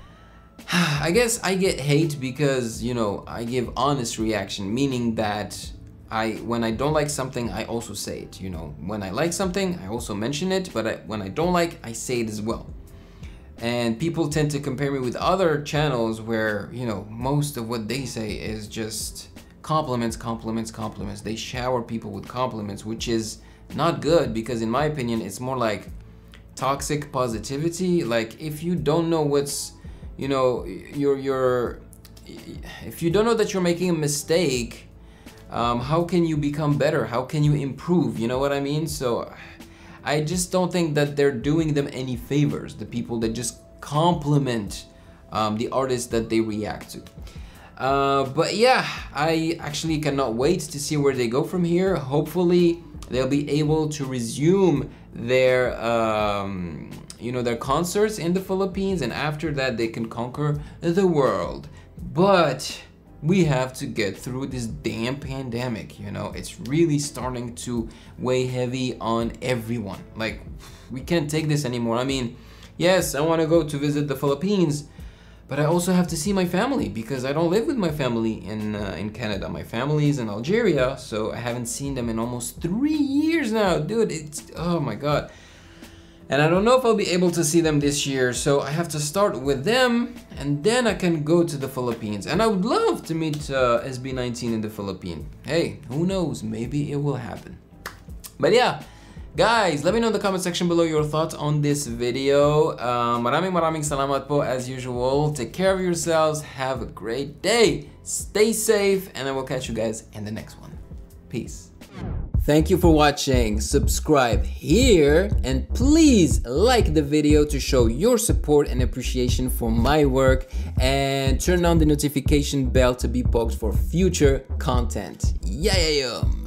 S1: I get hate because, I give honest reaction, meaning that when I don't like something, I also say it, When I like something, I also mention it, but when I don't like, I say it as well. And people tend to compare me with other channels where, most of what they say is just compliments, compliments, compliments. They shower people with compliments, which is not good, because in my opinion, it's more like toxic positivity. Like if you don't know what's, if you don't know that you're making a mistake, how can you become better? How can you improve? You know what I mean? So I just don't think that they're doing them any favors, the people that just compliment the artists that they react to. But yeah, I actually cannot wait to see where they go from here. Hopefully they'll be able to resume their you know, their concerts in the Philippines, and after that they can conquer the world. But we have to get through this damn pandemic, you know. It's really starting to weigh heavy on everyone. Like, we can't take this anymore. I mean, yes, I want to go to visit the Philippines, but I also have to see my family because I don't live with my family in Canada. My family is in Algeria, so I haven't seen them in almost 3 years now. Dude, it's, oh my God. And I don't know if I'll be able to see them this year, so I have to start with them, and then I can go to the Philippines. And I would love to meet SB19 in the Philippines. Hey, who knows, maybe it will happen. But yeah, guys, let me know in the comment section below your thoughts on this video. Maraming salamat po as usual. Take care of yourselves, have a great day, stay safe, and I will catch you guys in the next one. Peace. Thank you for watching. Subscribe here and please like the video to show your support and appreciation for my work, and turn on the notification bell to be boxed for future content. Yeah.